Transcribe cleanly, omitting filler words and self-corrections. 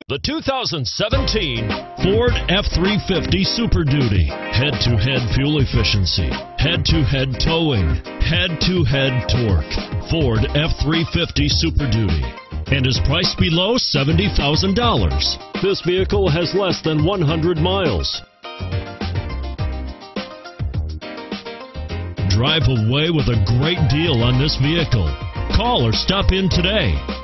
The 2017 Ford F-350 Super Duty. Head-to-head fuel efficiency, head-to-head towing, head-to-head torque. Ford F-350 Super Duty and is priced below $70,000. This vehicle has less than 100 miles. Drive away with a great deal on this vehicle. Call or stop in today.